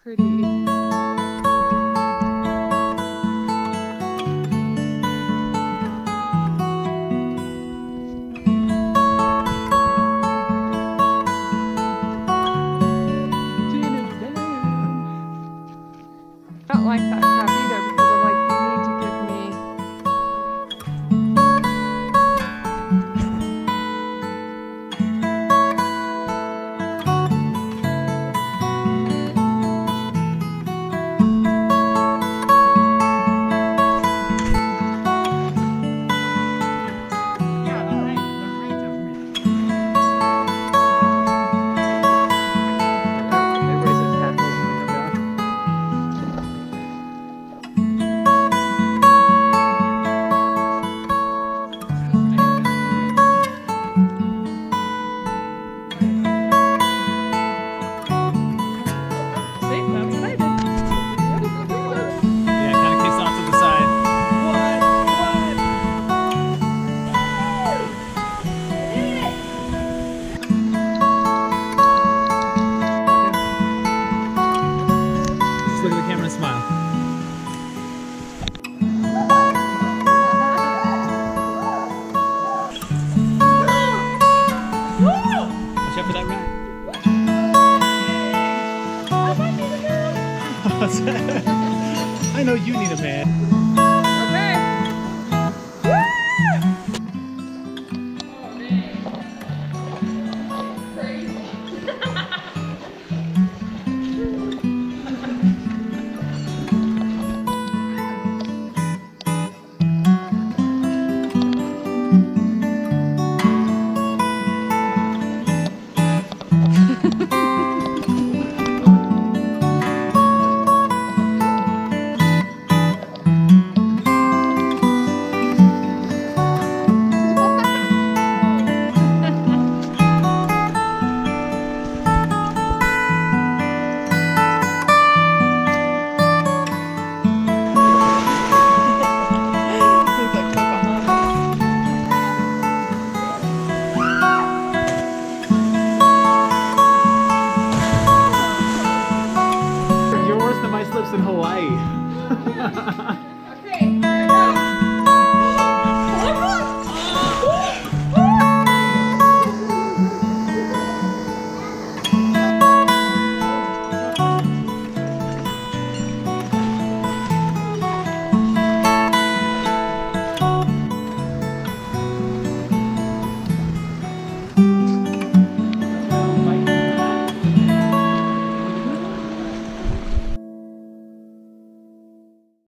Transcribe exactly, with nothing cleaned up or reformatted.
pretty. I don't like that crap either because I'm like, you need to give me. Yeah, the height, the height of me. Everybody says tadpoles when they come down. See, that's what I did. Yeah, kind of kicks off to the side. What? What? Just look at the camera and smile. Watch out for that rat. I know you need a man. You're worse than my slips in Hawaii.